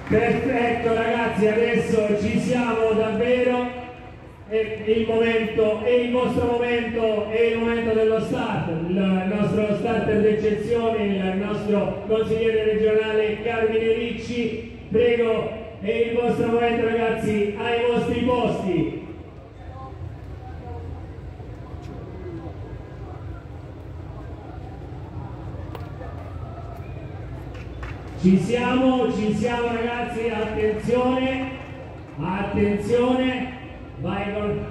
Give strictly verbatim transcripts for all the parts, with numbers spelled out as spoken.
Perfetto ragazzi, adesso ci siamo davvero, è il momento, è il vostro momento, è il momento dello start, il nostro starter d'eccezione, il nostro consigliere regionale Carmine Ricci, prego, è il vostro momento ragazzi, ai vostri posti. Ci siamo, ci siamo ragazzi, attenzione, attenzione, vai con...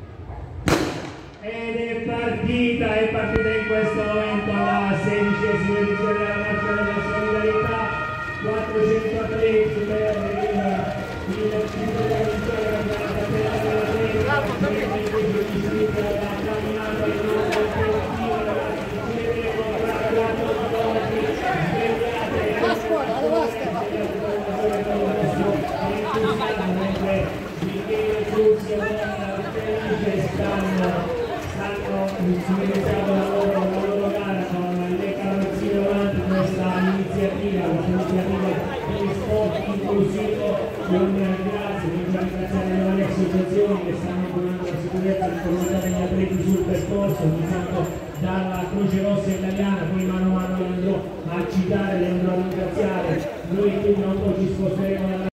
Ed è partita, è partita in questo momento la sedicesima edizione della marcia della solidarietà, quattrocento atleti per il il titolo della vittoria della catena della Tecnica, la camminata di nuovo operativo ragazzi, siete contratti stanno sviluppando la loro, la loro gara con le carrozzine davanti questa iniziativa, questa iniziativa di sport inclusivo. Con grazie, voglio ringraziare le varie associazioni che stanno curando la sicurezza e l'informità degli atleti sul percorso, iniziando dalla Croce Rossa Italiana, poi mano a mano le andrò a citare, le andrò a ringraziare. Noi quindi non ci sposteremo dalla